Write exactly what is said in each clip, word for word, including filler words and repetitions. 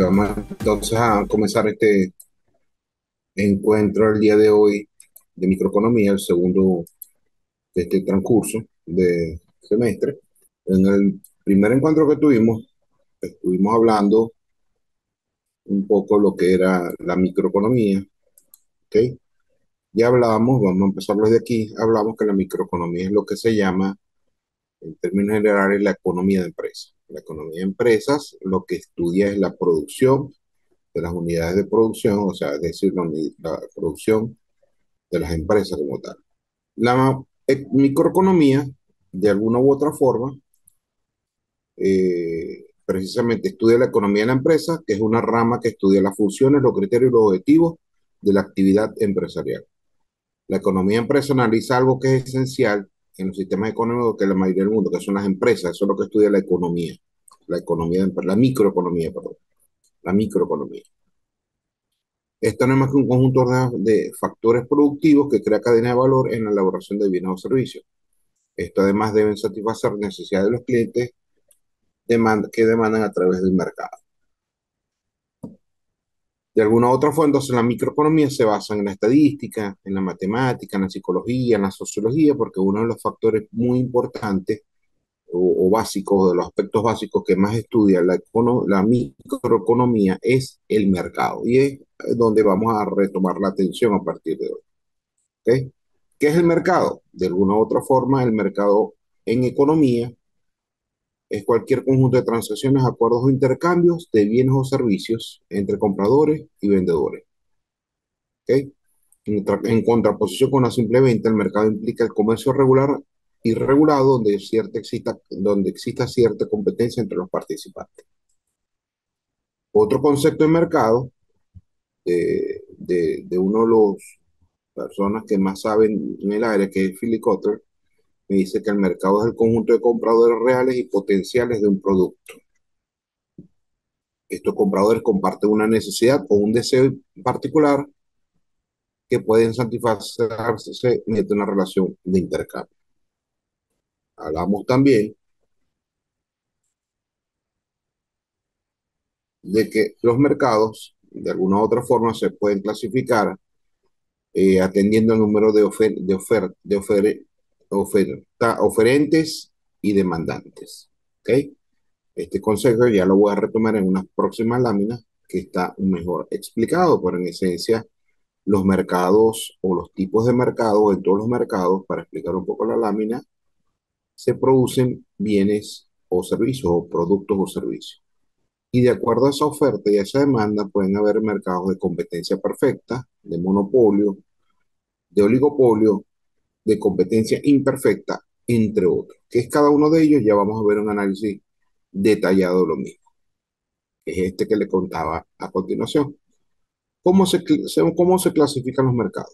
vamos entonces a comenzar este encuentro el día de hoy de microeconomía, el segundo de este transcurso de semestre. En el primer encuentro que tuvimos, estuvimos hablando un poco lo que era la microeconomía, ¿ok? Ya hablamos, vamos a empezar desde aquí, hablamos que la microeconomía es lo que se llama, en términos generales, la economía de empresas. La economía de empresas lo que estudia es la producción de las unidades de producción, o sea, es decir, la, la producción de las empresas como tal. La eh, microeconomía, de alguna u otra forma, eh, precisamente estudia la economía de la empresa, que es una rama que estudia las funciones, los criterios y los objetivos de la actividad empresarial. La economía de empresa analiza algo que es esencial en los sistemas económicos que la mayoría del mundo, que son las empresas. Eso es lo que estudia la economía, la economía, de, la microeconomía, perdón, la microeconomía. Esto no es más que un conjunto de, de factores productivos que crea cadena de valor en la elaboración de bienes o servicios. Esto además deben satisfacer necesidades de los clientes demand que demandan a través del mercado. De alguna u otra forma, entonces la microeconomía se basa en la estadística, en la matemática, en la psicología, en la sociología, porque uno de los factores muy importantes o, o básicos, de los aspectos básicos que más estudia la, econo, la microeconomía es el mercado. Y es donde vamos a retomar la atención a partir de hoy. ¿Okay? ¿Qué es el mercado? De alguna u otra forma, el mercado en economía es cualquier conjunto de transacciones, acuerdos o intercambios de bienes o servicios entre compradores y vendedores. ¿Okay? En, en contraposición con la simple venta, el mercado implica el comercio regular y regulado donde, cierta exista, donde exista cierta competencia entre los participantes. Otro concepto de mercado, de, de, de uno de los personas que más saben en el área, que es Philip Kotler, me dice que el mercado es el conjunto de compradores reales y potenciales de un producto. Estos compradores comparten una necesidad o un deseo particular que pueden satisfacerse mediante una relación de intercambio. Hablamos también de que los mercados, de alguna u otra forma, se pueden clasificar eh, atendiendo el número de, ofer de, ofer de ofer oferta oferentes y demandantes. ¿Okay? Este concepto ya lo voy a retomar en unas próximas láminas que está mejor explicado, pero en esencia los mercados o los tipos de mercados, en todos los mercados, para explicar un poco la lámina, se producen bienes o servicios o productos o servicios. Y de acuerdo a esa oferta y a esa demanda pueden haber mercados de competencia perfecta, de monopolio, de oligopolio, de competencia imperfecta, entre otros. ¿Qué es cada uno de ellos? Ya vamos a ver un análisis detallado de lo mismo, que es este que le contaba a continuación. ¿Cómo se, cómo se clasifican los mercados?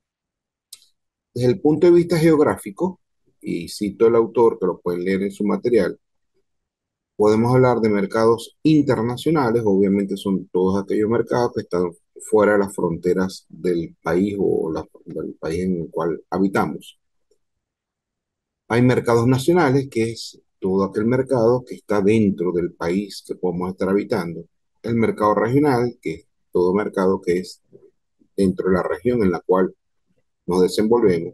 Desde el punto de vista geográfico, y cito el autor que lo pueden leer en su material, podemos hablar de mercados internacionales, obviamente son todos aquellos mercados que están fuera de las fronteras del país o la, del país en el cual habitamos. Hay mercados nacionales, que es todo aquel mercado que está dentro del país que podemos estar habitando. El mercado regional, que es todo mercado que es dentro de la región en la cual nos desenvolvemos.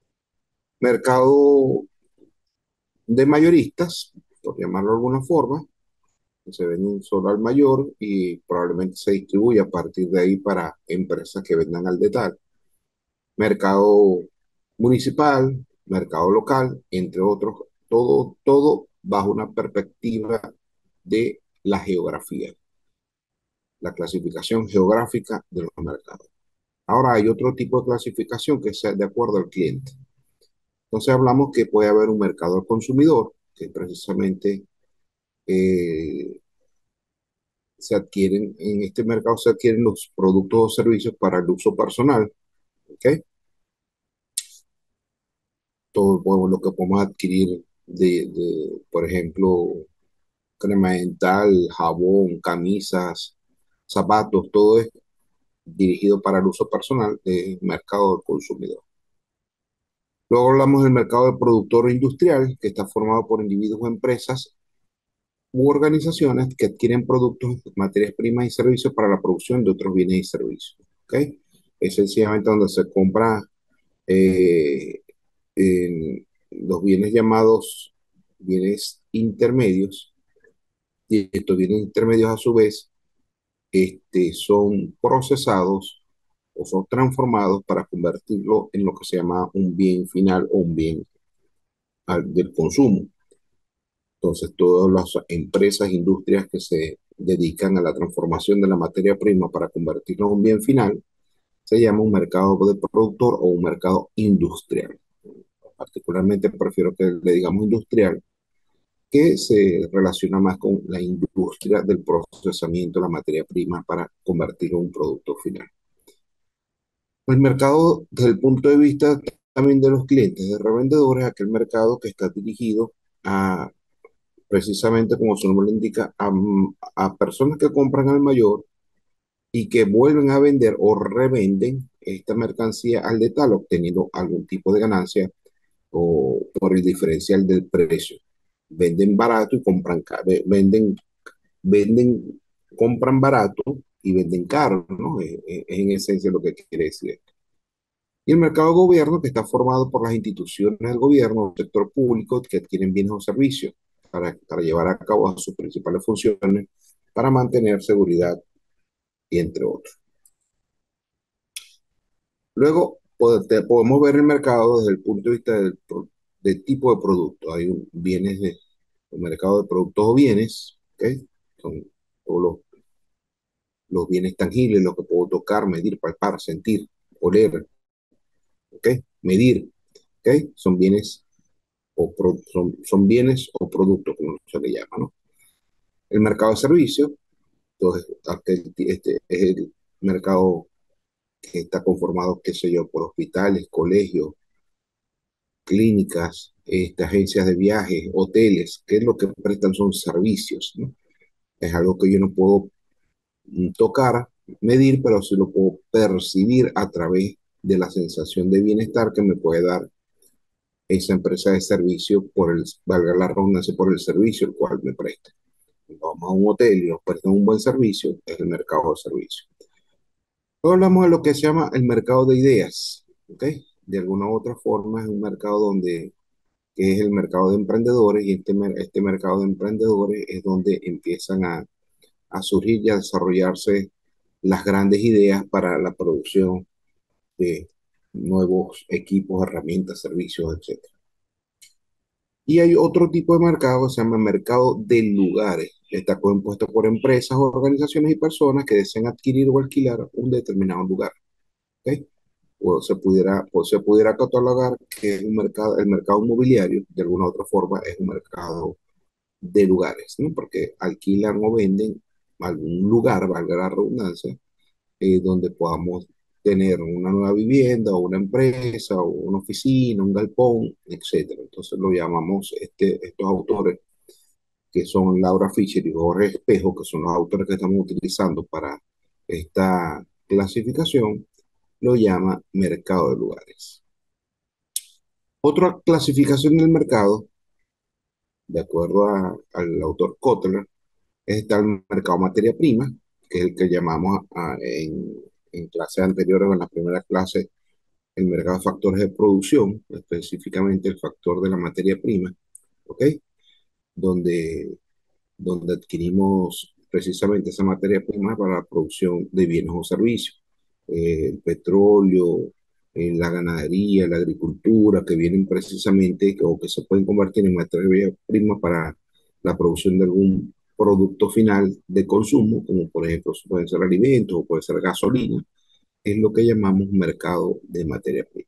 Mercado de mayoristas, por llamarlo de alguna forma, que se venden solo al mayor y probablemente se distribuye a partir de ahí para empresas que vendan al detalle. Mercado municipal, mercado local, entre otros, todo, todo bajo una perspectiva de la geografía, la clasificación geográfica de los mercados. Ahora hay otro tipo de clasificación que es de acuerdo al cliente. Entonces hablamos que puede haber un mercado al consumidor, que precisamente eh, se adquieren, en este mercado se adquieren los productos o servicios para el uso personal, ¿ok? Todo bueno, lo que podemos adquirir de, de, por ejemplo, crema dental, jabón, camisas, zapatos, todo es dirigido para el uso personal del mercado del consumidor. Luego hablamos del mercado del productor industrial, que está formado por individuos o empresas u organizaciones que adquieren productos, materias primas y servicios para la producción de otros bienes y servicios. ¿Ok? Es sencillamente donde se compra eh, en los bienes llamados bienes intermedios, y estos bienes intermedios a su vez este, son procesados o son transformados para convertirlo en lo que se llama un bien final o un bien al- del consumo. Entonces, todas las empresas, industrias que se dedican a la transformación de la materia prima para convertirlo en un bien final, se llama un mercado de productor o un mercado industrial. Particularmente prefiero que le digamos industrial, que se relaciona más con la industria del procesamiento de la materia prima para convertirlo en un producto final. El mercado, desde el punto de vista también de los clientes, de revendedores, aquel mercado que está dirigido a, precisamente como su nombre lo indica, a, a personas que compran al mayor y que vuelven a vender o revenden esta mercancía al detal, obteniendo algún tipo de ganancia o por el diferencial del precio. Venden barato y compran caro, venden, venden, compran barato y venden caro, ¿no? Es, es en esencia lo que quiere decir. Y el mercado de gobierno, que está formado por las instituciones del gobierno, el sector público, que adquieren bienes o servicios para, para llevar a cabo sus principales funciones, para mantener seguridad y entre otros. Luego, podemos ver el mercado desde el punto de vista del de tipo de producto. Hay un, bienes de, un mercado de productos o bienes, ¿okay? Son todos los, los bienes tangibles, los que puedo tocar, medir, palpar, sentir, oler, ¿okay? Medir, ¿okay? Son bienes o pro, son, son bienes o productos, como se le llama, ¿no? El mercado de servicios, entonces, este, este es el mercado que está conformado, qué sé yo, por hospitales, colegios, clínicas, este, agencias de viajes, hoteles, que es lo que prestan son servicios, ¿no? Es algo que yo no puedo mm, tocar, medir, pero sí lo puedo percibir a través de la sensación de bienestar que me puede dar esa empresa de servicio por el, valga la redundancia, por el servicio el cual me presta. Vamos a un hotel y nos prestan un buen servicio, es el mercado de servicios. Luego hablamos de lo que se llama el mercado de ideas, ¿ok? De alguna u otra forma es un mercado donde que es el mercado de emprendedores, y este, este mercado de emprendedores es donde empiezan a, a surgir y a desarrollarse las grandes ideas para la producción de nuevos equipos, herramientas, servicios, etcétera. Y hay otro tipo de mercado que se llama mercado de lugares. Está compuesto por empresas, organizaciones y personas que desean adquirir o alquilar un determinado lugar. ¿Ok? O se pudiera, o se pudiera catalogar que es un mercado, el mercado inmobiliario, de alguna u otra forma, es un mercado de lugares, ¿no? Porque alquilan o venden algún lugar, valga la redundancia, eh, donde podamos tener una nueva vivienda o una empresa o una oficina, un galpón, etcétera. Entonces lo llamamos, este, estos autores, que son Laura Fischer y Jorge Espejo, que son los autores que estamos utilizando para esta clasificación, lo llama mercado de lugares. Otra clasificación del mercado, de acuerdo a- al autor Kotler, está el mercado de materia prima, que es el que llamamos a- en, en clases anteriores o en las primeras clases el mercado de factores de producción, específicamente el factor de la materia prima, ¿ok? Donde, donde adquirimos precisamente esa materia prima para la producción de bienes o servicios. Eh, el petróleo, eh, la ganadería, la agricultura, que vienen precisamente o que se pueden convertir en materia prima para la producción de algún producto final de consumo, como por ejemplo pueden ser alimentos o puede ser gasolina, es lo que llamamos mercado de materia prima.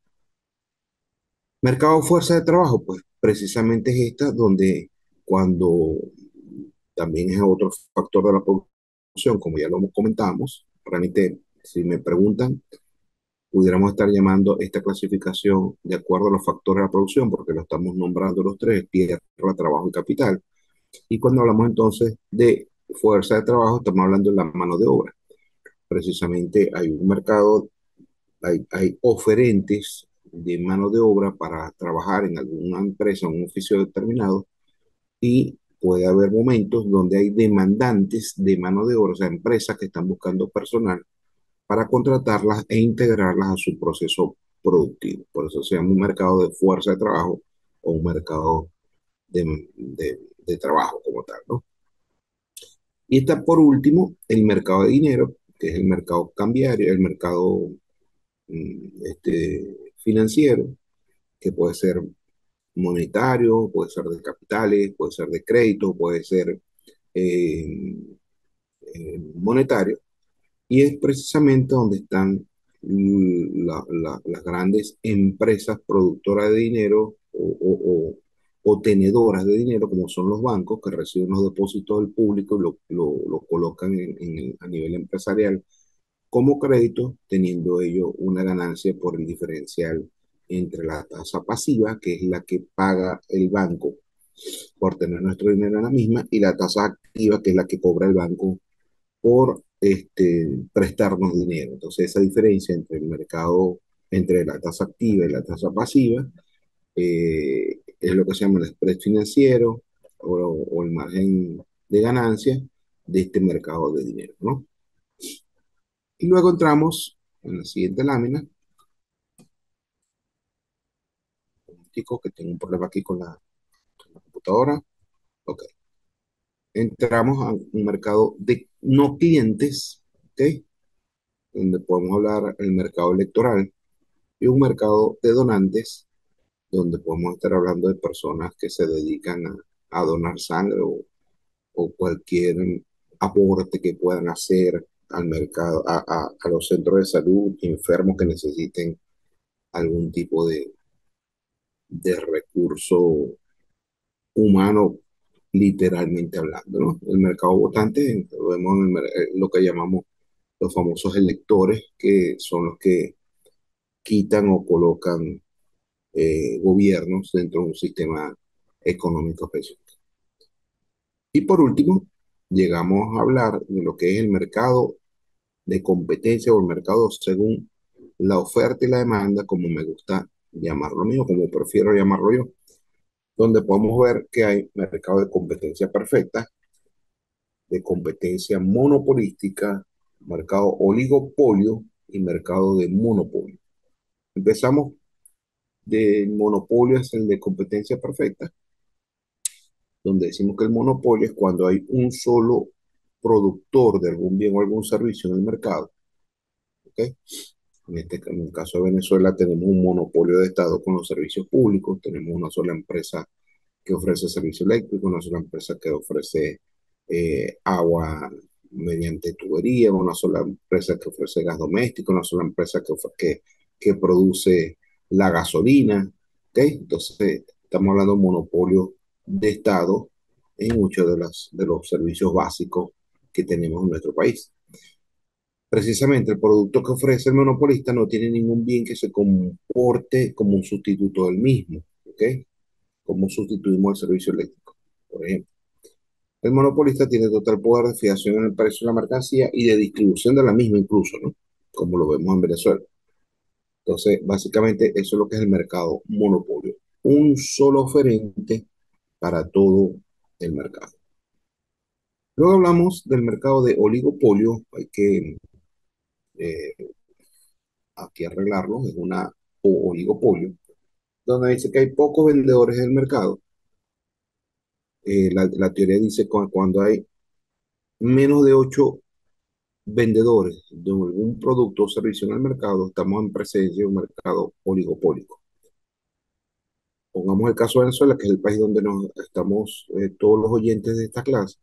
Mercado de fuerza de trabajo, pues precisamente es esta donde cuando también es otro factor de la producción, como ya lo comentamos, realmente si me preguntan, pudiéramos estar llamando esta clasificación de acuerdo a los factores de la producción, porque lo estamos nombrando los tres, tierra, trabajo y capital. Y cuando hablamos entonces de fuerza de trabajo, estamos hablando de la mano de obra. Precisamente hay un mercado, hay, hay oferentes de mano de obra para trabajar en alguna empresa, en un oficio determinado, y puede haber momentos donde hay demandantes de mano de obra, o sea, empresas que están buscando personal para contratarlas e integrarlas a su proceso productivo. Por eso se llama un mercado de fuerza de trabajo o un mercado de, de, de trabajo como tal, ¿no? Y está por último el mercado de dinero, que es el mercado cambiario, el mercado mm, este, financiero, que puede ser monetario, puede ser de capitales, puede ser de crédito, puede ser eh, eh, monetario, y es precisamente donde están mm, la- la- las grandes empresas productoras de dinero o, o- o- o tenedoras de dinero, como son los bancos, que reciben los depósitos del público y lo, lo- lo colocan en- en- a nivel empresarial como crédito, teniendo ello una ganancia por el diferencial entre la tasa pasiva, que es la que paga el banco por tener nuestro dinero en la misma, y la tasa activa, que es la que cobra el banco por este, prestarnos dinero. Entonces, esa diferencia entre el mercado, entre la tasa activa y la tasa pasiva, eh, es lo que se llama el spread financiero o, o el margen de ganancia de este mercado de dinero, ¿no? Y luego entramos en la siguiente lámina. Un chico que tengo un problema aquí con la, con la computadora. Ok. Entramos a un mercado de no clientes, ¿ok? Donde podemos hablar del mercado electoral y un mercado de donantes, donde podemos estar hablando de personas que se dedican a, a donar sangre o, o cualquier aporte que puedan hacer al mercado, a, a, a los centros de salud, enfermos que necesiten algún tipo de, de recurso humano, literalmente hablando, ¿no? El mercado votante, lo vemos en el mer- eh, lo que llamamos los famosos electores, que son los que quitan o colocan eh, gobiernos dentro de un sistema económico específico. Y por último, llegamos a hablar de lo que es el mercado de competencia o el mercado según la oferta y la demanda, como me gusta llamarlo mío, como prefiero llamarlo yo, donde podemos ver que hay mercado de competencia perfecta, de competencia monopolística, mercado oligopolio y mercado de monopolio. Empezamos del monopolio hacia el de competencia perfecta, donde decimos que el monopolio es cuando hay un solo productor de algún bien o algún servicio en el mercado. ¿Ok? En, este, en el caso de Venezuela tenemos un monopolio de Estado con los servicios públicos, tenemos una sola empresa que ofrece servicio eléctrico, una sola empresa que ofrece eh, agua mediante tubería, una sola empresa que ofrece gas doméstico, una sola empresa que, que, que produce la gasolina. ¿Okay? Entonces, estamos hablando de un monopolio de Estado en muchos de, las, de los servicios básicos que tenemos en nuestro país. Precisamente el producto que ofrece el monopolista no tiene ningún bien que se comporte como un sustituto del mismo. ¿Ok? ¿Cómo sustituimos el servicio eléctrico? Por ejemplo, el monopolista tiene total poder de fijación en el precio de la mercancía y de distribución de la misma incluso, ¿no? Como lo vemos en Venezuela. Entonces, básicamente eso es lo que es el mercado monopolio. Un solo oferente para todo el mercado. Luego hablamos del mercado de oligopolio. Hay que eh, aquí arreglarlo. Es una o oligopolio, donde dice que hay pocos vendedores en el mercado. Eh, la, la teoría dice que cuando hay menos de ocho vendedores de algún producto o servicio en el mercado, estamos en presencia de un mercado oligopólico. Pongamos el caso de Venezuela, que es el país donde nos estamos eh, todos los oyentes de esta clase.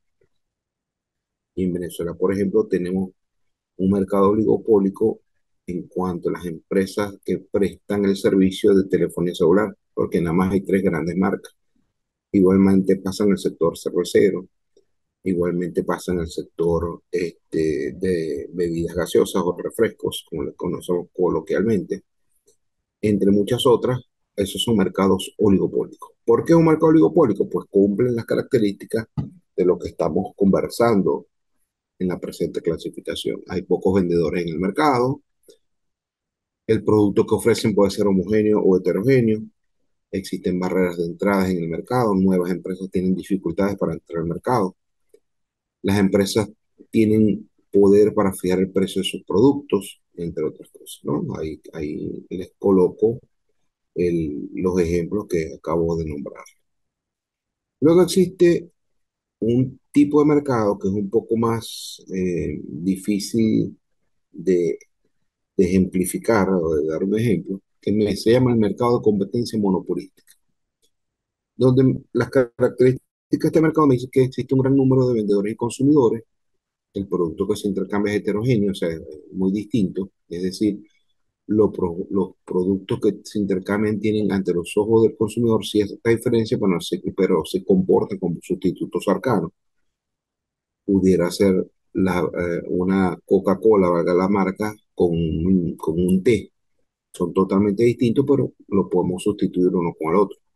Y en Venezuela, por ejemplo, tenemos un mercado oligopólico en cuanto a las empresas que prestan el servicio de telefonía celular, porque nada más hay tres grandes marcas. Igualmente pasa en el sector cervecero, igualmente pasa en el sector este, de bebidas gaseosas o refrescos, como les conocemos coloquialmente, entre muchas otras. Esos son mercados oligopólicos. ¿Por qué un mercado oligopólico? Pues cumplen las características de lo que estamos conversando en la presente clasificación. Hay pocos vendedores en el mercado, el producto que ofrecen puede ser homogéneo o heterogéneo, existen barreras de entrada en el mercado, nuevas empresas tienen dificultades para entrar al mercado, las empresas tienen poder para fijar el precio de sus productos, entre otras cosas, ¿no? Ahí, ahí les coloco el- los ejemplos que acabo de nombrar. Luego existe un tipo de mercado que es un poco más eh, difícil de, de ejemplificar o de dar un ejemplo, que me- se llama el mercado de competencia monopolística, donde las características de este mercado me dicen que existe un gran número de vendedores y consumidores, el producto que se intercambia es heterogéneo, o sea, es muy distinto, es decir, lo pro- los productos que se intercambian tienen ante los ojos del consumidor cierta diferencia, pero, no se, pero se comportan como sustitutos cercanos. Pudiera ser la, eh, una Coca-Cola, valga la marca, con un, con un té. Son totalmente distintos, pero lo podemos sustituir uno con el otro.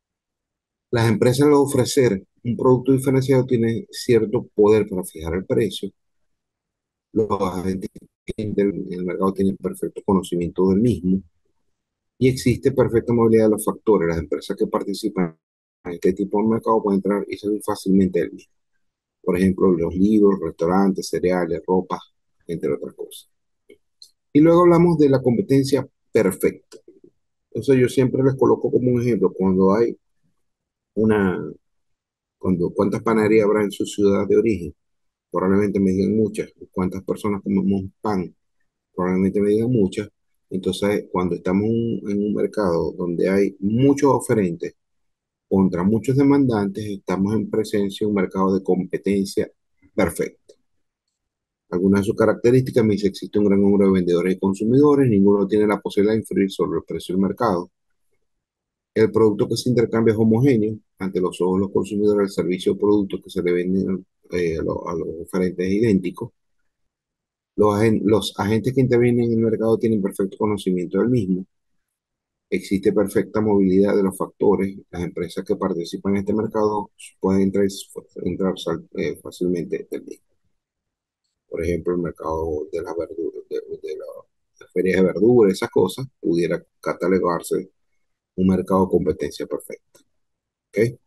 Las empresas al ofrecer un producto diferenciado tienen cierto poder para fijar el precio. Los agentes del el mercado tienen perfecto conocimiento del mismo y existe perfecta movilidad de los factores. Las empresas que participan en este tipo de mercado pueden entrar y salir fácilmente del mismo. Por ejemplo, los libros, restaurantes, cereales, ropa, entre otras cosas. Y luego hablamos de la competencia perfecta. Entonces yo siempre les coloco como un ejemplo, cuando hay una, cuando cuántas panaderías habrá en su ciudad de origen, probablemente me digan muchas. Cuántas personas comemos pan, probablemente me digan muchas. Entonces, cuando estamos en en un mercado donde hay muchos oferentes contra muchos demandantes, estamos en presencia de un mercado de competencia perfecta. Algunas de sus características me dice existe un gran número de vendedores y consumidores, ninguno tiene la posibilidad de influir sobre el precio del mercado. El producto que se intercambia es homogéneo, ante los ojos de los consumidores el servicio o producto que se le venden eh, a, lo- a los oferentes es idéntico. Los, agen- los agentes que intervienen en el mercado tienen perfecto conocimiento del mismo. Existe perfecta movilidad de los factores. Las empresas que participan en este mercado pueden entrar, entrar sal- eh, fácilmente del mismo. Por ejemplo, el mercado de las verduras, de, de la- las ferias de verduras, esas cosas, pudiera catalogarse un mercado de competencia perfecta. ¿Ok?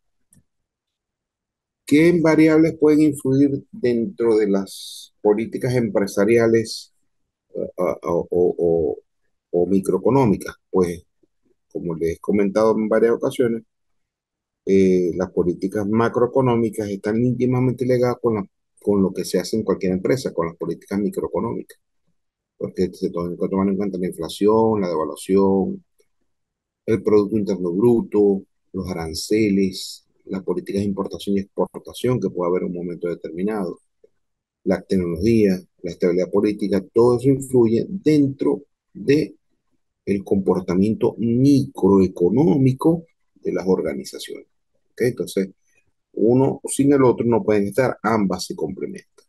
¿Qué variables pueden influir dentro de las políticas empresariales a- a- o, o- o microeconómicas? Pues, como les he comentado en varias ocasiones, eh, las políticas macroeconómicas están íntimamente ligadas con, la- con lo que se hace en cualquier empresa, con las políticas microeconómicas, porque se toman, toman en cuenta la inflación, la devaluación, el Producto Interno Bruto, los aranceles, las políticas de importación y exportación que puede haber en un momento determinado, la tecnología, la estabilidad política, todo eso influye dentro de el comportamiento microeconómico de las organizaciones. ¿Ok? Entonces, uno sin el otro no pueden estar, ambas se complementan.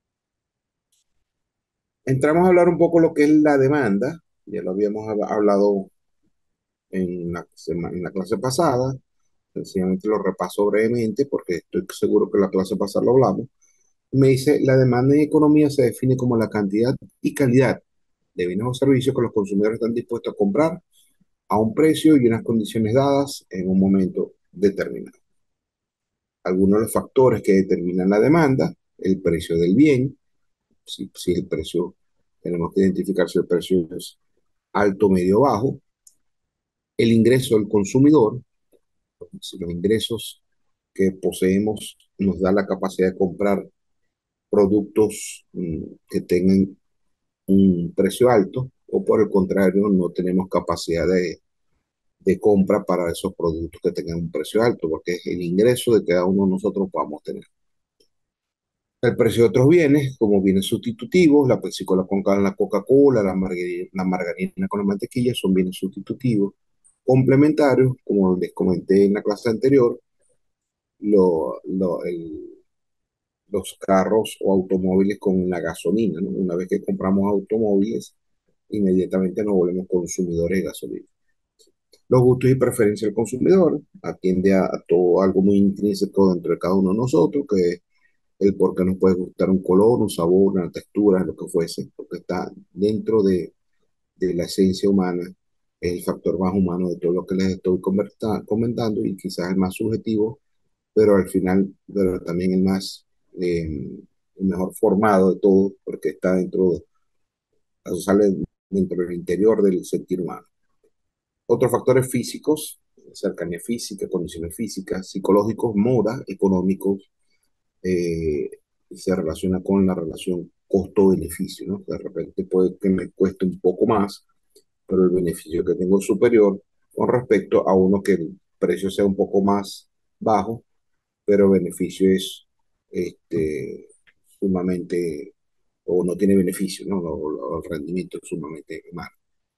Entramos a hablar un poco lo que es la demanda, ya lo habíamos hab- hablado en la, sema- en la clase pasada, sencillamente lo repaso brevemente porque estoy seguro que la clase pasada lo hablamos. Me dice, la demanda en economía se define como la cantidad y calidad de bienes o servicios que los consumidores están dispuestos a comprar a un precio y unas condiciones dadas en un momento determinado. Algunos de los factores que determinan la demanda, el precio del bien, si, si el precio, tenemos que identificar si el precio es alto, medio, bajo, el ingreso del consumidor, si los ingresos que poseemos nos da la capacidad de comprar productos mm, que tengan un precio alto, o por el contrario, no tenemos capacidad de, de compra para esos productos que tengan un precio alto, porque es el ingreso de cada uno de nosotros podamos tener. El precio de otros bienes, como bienes sustitutivos, la Pepsi-Cola con la Coca-Cola, la margarina, la margarina con la mantequilla, son bienes sustitutivos. Complementarios, como les comenté en la clase anterior, lo, lo, el, los carros o automóviles con la gasolina, ¿no? Una vez que compramos automóviles, inmediatamente nos volvemos consumidores de gasolina. Los gustos y preferencias del consumidor atiende a, a todo algo muy intrínseco dentro de cada uno de nosotros, que es el por qué nos puede gustar un color, un sabor, una textura, lo que fuese, porque está dentro de, de la esencia humana es el factor más humano de todo lo que les estoy conversa- comentando y quizás el más subjetivo, pero al final, pero también el más, eh, el mejor formado de todo, porque está dentro, eso sale dentro del interior del sentir humano. Otros factores físicos, cercanía física, condiciones físicas, psicológicos, moda, económicos, eh, se relaciona con la relación costo-beneficio, ¿no? De repente puede que me cueste un poco más, pero el beneficio que tengo es superior con respecto a uno que el precio sea un poco más bajo, pero el beneficio es este, sumamente, o no tiene beneficio, ¿no? Lo- lo- el rendimiento es sumamente malo.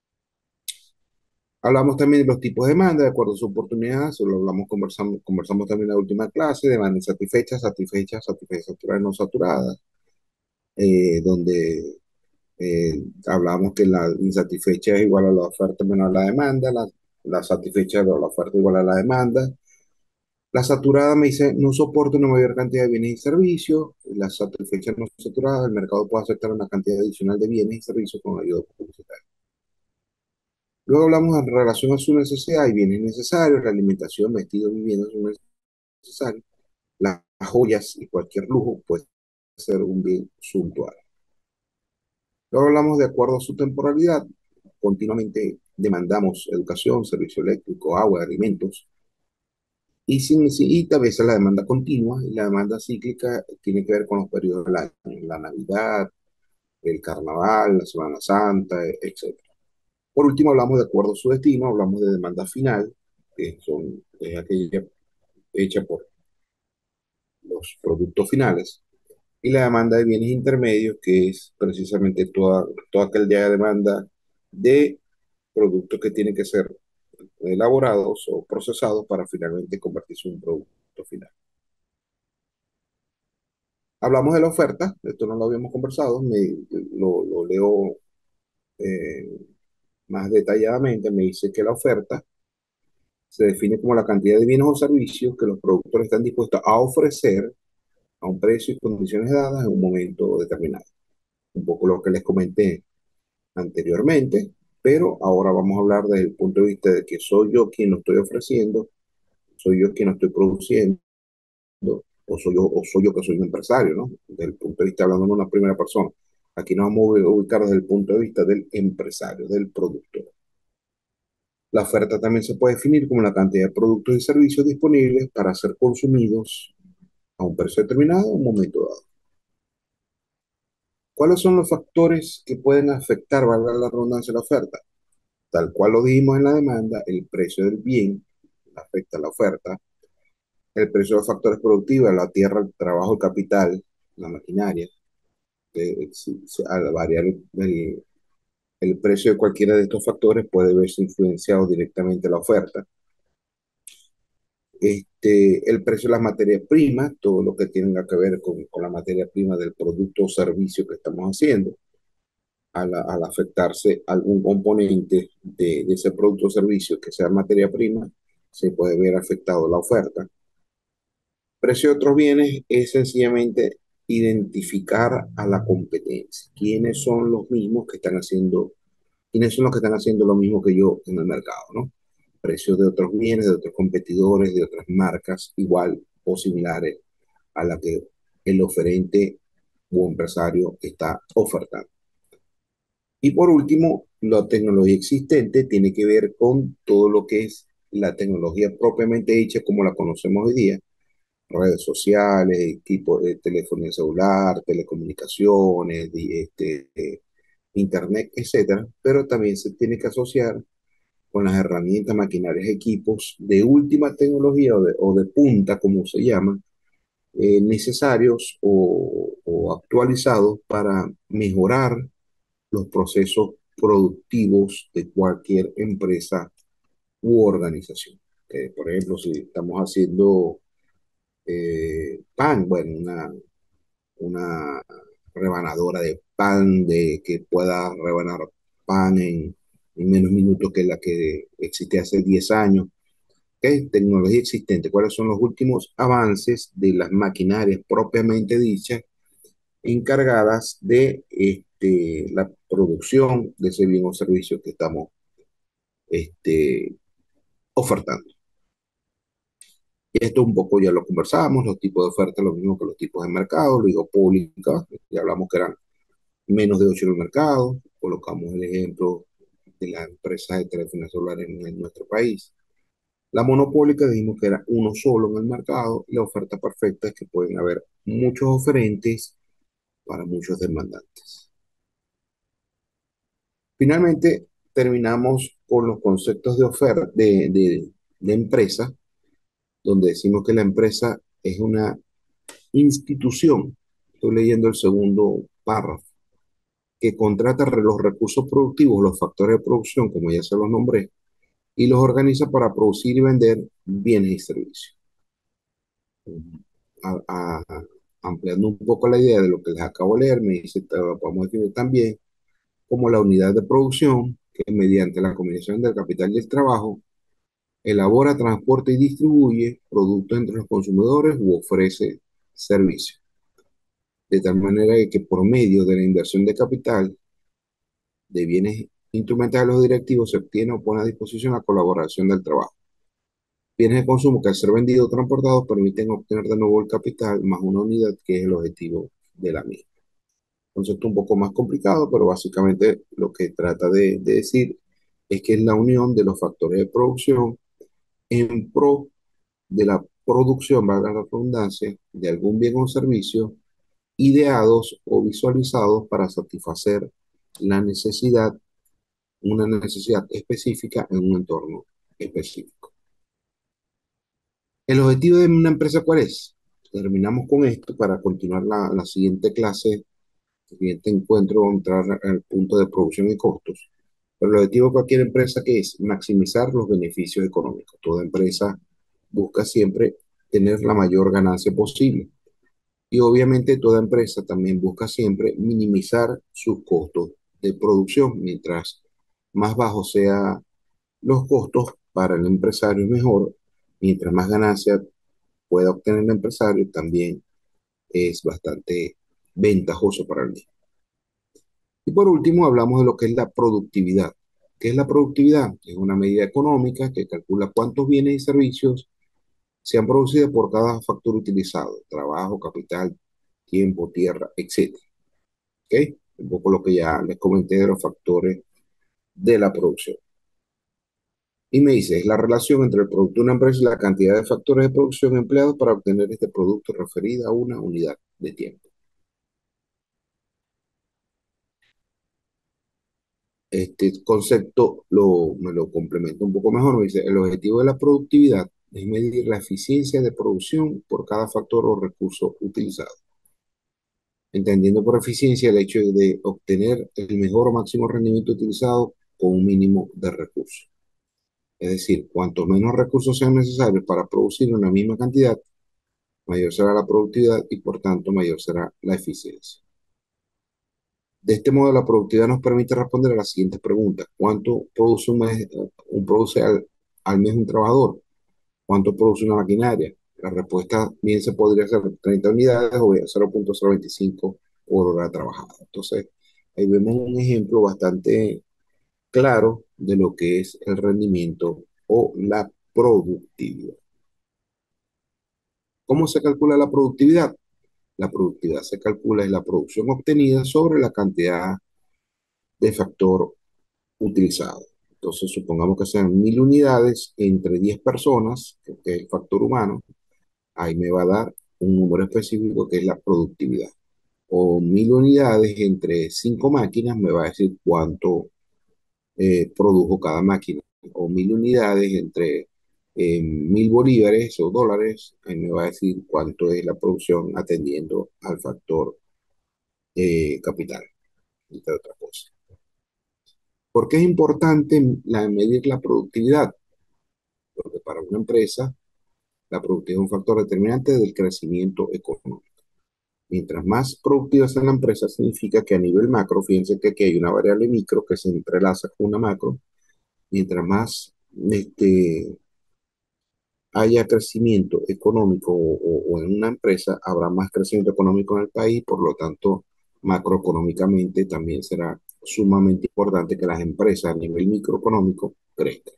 Hablamos también de los tipos de demanda, de acuerdo a su oportunidad, eso lo hablamos, conversamos, conversamos también en la última clase, demanda insatisfecha, satisfecha, satisfecha, saturada, no saturada, eh, donde eh, hablamos que la insatisfecha es igual a la oferta menos la demanda, la, la satisfecha o la oferta igual a la demanda. La saturada me dice, no soporto una mayor cantidad de bienes y servicios. La satisfecha no saturada, el mercado puede aceptar una cantidad adicional de bienes y servicios con ayuda publicitaria. Luego hablamos en relación a su necesidad y bienes necesarios, la alimentación, vestido, vivienda son necesarios. Las joyas y cualquier lujo puede ser un bien suntuario. Luego hablamos de acuerdo a su temporalidad. Continuamente demandamos educación, servicio eléctrico, agua, alimentos. Y, sin, y a veces la demanda continua y la demanda cíclica tiene que ver con los periodos del año, la Navidad, el Carnaval, la Semana Santa, etcétera. Por último, hablamos de acuerdo a su destino, hablamos de demanda final, que son, es aquella hecha por los productos finales, y la demanda de bienes intermedios, que es precisamente toda, toda aquella demanda de productos que tienen que ser elaborados o procesados para finalmente convertirse en un producto final. Hablamos de la oferta, esto no lo habíamos conversado, me, lo, lo leo eh, más detalladamente, me dice que la oferta se define como la cantidad de bienes o servicios que los productores están dispuestos a ofrecer a un precio y condiciones dadas en un momento determinado. Un poco lo que les comenté anteriormente, pero ahora vamos a hablar desde el punto de vista de que soy yo quien lo estoy ofreciendo, soy yo quien lo estoy produciendo, o soy yo, o soy yo que soy un empresario, ¿no? Desde el punto de vista hablando de una primera persona. Aquí nos vamos a ubicar desde el punto de vista del empresario, del productor. La oferta también se puede definir como la cantidad de productos y servicios disponibles para ser consumidos a un precio determinado en un momento dado. ¿Cuáles son los factores que pueden afectar, valga la redundancia, la oferta? Tal cual lo dijimos en la demanda, el precio del bien afecta a la oferta, el precio de los factores productivos, la tierra, el trabajo, el capital, la maquinaria, que si- si- al variar el, el precio de cualquiera de estos factores puede verse influenciado directamente la oferta. Este, el precio de las materias primas, todo lo que tenga que ver con, con la materia prima del producto o servicio que estamos haciendo, al, al afectarse algún componente de, de ese producto o servicio que sea materia prima, se puede ver afectado la oferta. Precio de otros bienes es sencillamente identificar a la competencia. ¿Quiénes son los mismos que están haciendo, quiénes son los que están haciendo lo mismo que yo en el mercado, ¿no? Precios de otros bienes, de otros competidores, de otras marcas igual o similares a la que el oferente o empresario está ofertando. Y por último, la tecnología existente tiene que ver con todo lo que es la tecnología propiamente dicha como la conocemos hoy día, redes sociales, equipos de telefonía celular, telecomunicaciones, di- este, eh, internet, etcétera, pero también se tiene que asociar con las herramientas, maquinarias, equipos de última tecnología o de, o de punta, como se llama, eh, necesarios o, o actualizados para mejorar los procesos productivos de cualquier empresa u organización. Eh, por ejemplo, si estamos haciendo eh, pan, bueno, una, una rebanadora de pan de que pueda rebanar pan en, en menos minutos que la que existe hace diez años. ¿Okay? Tecnología existente. ¿Cuáles son los últimos avances de las maquinarias propiamente dichas encargadas de este, la producción de ese bien o servicio que estamos este, ofertando. Y esto un poco ya lo conversamos, los tipos de ofertas, lo mismo que los tipos de mercado, luego pública, ya hablamos que eran menos de ocho en el mercado, colocamos el ejemplo de la empresa de teléfonos celulares en, en nuestro país. La monopólica dijimos que era uno solo en el mercado y la oferta perfecta es que pueden haber muchos oferentes para muchos demandantes. Finalmente, terminamos con los conceptos de oferta de, de, de empresa, donde decimos que la empresa es una institución. Estoy leyendo el segundo párrafo, que contrata los recursos productivos, los factores de producción, como ya se los nombré, y los organiza para producir y vender bienes y servicios. A- a- Ampliando un poco la idea de lo que les acabo de leer, me dice, te lo podemos definir también como la unidad de producción que mediante la combinación del capital y el trabajo elabora, transporta y distribuye productos entre los consumidores u ofrece servicios. De tal manera que por medio de la inversión de capital de bienes instrumentales de los directivos se obtiene o pone a disposición la colaboración del trabajo. Bienes de consumo que al ser vendidos o transportados permiten obtener de nuevo el capital más una unidad que es el objetivo de la misma. Concepto un poco más complicado, pero básicamente lo que trata de, de decir es que es la unión de los factores de producción en pro de la producción, valga la redundancia, de algún bien o servicio ideados o visualizados para satisfacer la necesidad, una necesidad específica en un entorno específico. ¿El objetivo de una empresa cuál es? Terminamos con esto para continuar la, la siguiente clase, el siguiente encuentro, entrar al punto de producción y costos. Pero el objetivo de cualquier empresa que es maximizar los beneficios económicos. Toda empresa busca siempre tener la mayor ganancia posible. Y obviamente toda empresa también busca siempre minimizar sus costos de producción. Mientras más bajos sean los costos para el empresario es mejor. Mientras más ganancia pueda obtener el empresario, también es bastante ventajoso para él. Y por último, hablamos de lo que es la productividad. ¿Qué es la productividad? Es una medida económica que calcula cuántos bienes y servicios se han producido por cada factor utilizado, trabajo, capital, tiempo, tierra, etcétera. ¿Ok? Un poco lo que ya les comenté de los factores de la producción. Y me dice, es la relación entre el producto de una empresa y la cantidad de factores de producción empleados para obtener este producto referido a una unidad de tiempo. Este concepto lo, me lo complementa un poco mejor. Me dice, el objetivo de la productividad es medir la eficiencia de producción por cada factor o recurso utilizado, entendiendo por eficiencia el hecho de obtener el mejor o máximo rendimiento utilizado con un mínimo de recursos. Es decir, cuanto menos recursos sean necesarios para producir una misma cantidad, mayor será la productividad y por tanto mayor será la eficiencia. De este modo, la productividad nos permite responder a las siguientes preguntas. ¿Cuánto produce un, mes, un produce al, al mes un trabajador? ¿Cuánto produce una maquinaria? La respuesta bien se podría ser treinta unidades o cero punto cero veinticinco por hora trabajada. Entonces, ahí vemos un ejemplo bastante claro de lo que es el rendimiento o la productividad. ¿Cómo se calcula la productividad? La productividad se calcula es la producción obtenida sobre la cantidad de factor utilizado. Entonces, supongamos que sean mil unidades entre diez personas, que es el factor humano, ahí me va a dar un número específico que es la productividad. O mil unidades entre cinco máquinas me va a decir cuánto eh, produjo cada máquina. O mil unidades entre eh, mil bolívares o dólares, ahí me va a decir cuánto es la producción atendiendo al factor eh, capital, entre otras cosas. ¿Por qué es importante la, medir la productividad? Porque para una empresa la productividad es un factor determinante del crecimiento económico. Mientras más productiva sea la empresa, significa que a nivel macro, fíjense que aquí hay una variable micro que se entrelaza con una macro, mientras más este, haya crecimiento económico o, o, o en una empresa, habrá más crecimiento económico en el país, por lo tanto, macroeconómicamente también será sumamente importante que las empresas a nivel microeconómico crezca.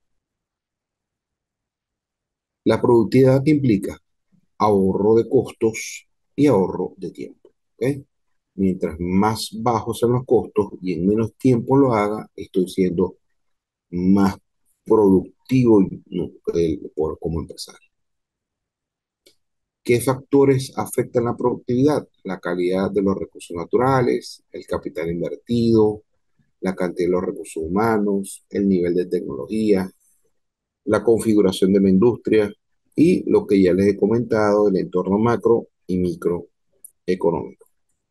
La productividad que implica ahorro de costos y ahorro de tiempo. ¿Ok? Mientras más bajos sean los costos y en menos tiempo lo haga, estoy siendo más productivo, ¿no?, el- por- como empresario. ¿Qué factores afectan la productividad? La calidad de los recursos naturales, el capital invertido, la cantidad de los recursos humanos, el nivel de tecnología, la configuración de la industria y lo que ya les he comentado, el entorno macro y microeconómico.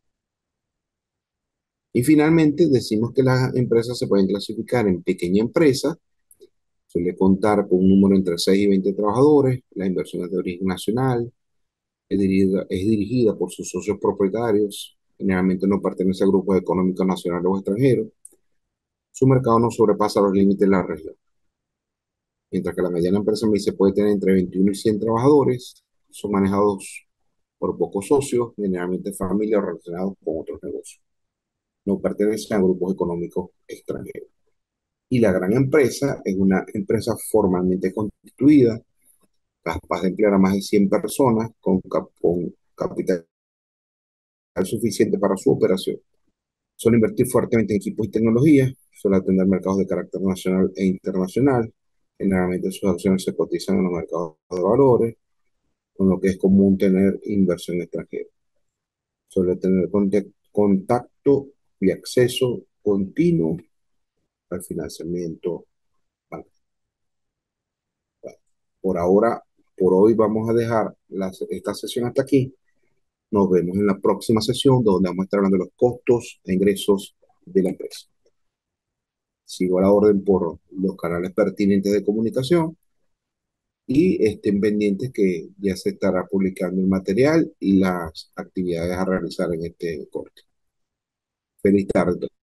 Y finalmente decimos que las empresas se pueden clasificar en pequeña empresa, suele contar con un número entre seis y veinte trabajadores, la inversión es de origen nacional, es dirigida, es dirigida por sus socios propietarios, generalmente no pertenece a grupos económicos nacionales o extranjeros, su mercado no sobrepasa los límites de la región, mientras que la mediana empresa me dice puede tener entre veintiuno y cien trabajadores, son manejados por pocos socios, generalmente familias relacionados con otros negocios, no pertenecen a grupos económicos extranjeros. Y la gran empresa es una empresa formalmente constituida, capaz de emplear a más de cien personas con, cap con capital suficiente para su operación. Suele invertir fuertemente en equipos y tecnología, suele atender mercados de carácter nacional e internacional. Generalmente sus acciones se cotizan en los mercados de valores, con lo que es común tener inversión extranjera. Suele tener contacto y acceso continuo al financiamiento bancario. Bueno, por ahora, por hoy vamos a dejar la, esta sesión hasta aquí. Nos vemos en la próxima sesión donde vamos a estar hablando de los costos e ingresos de la empresa. Sigo a la orden por los canales pertinentes de comunicación y estén pendientes que ya se estará publicando el material y las actividades a realizar en este corte. Feliz tarde.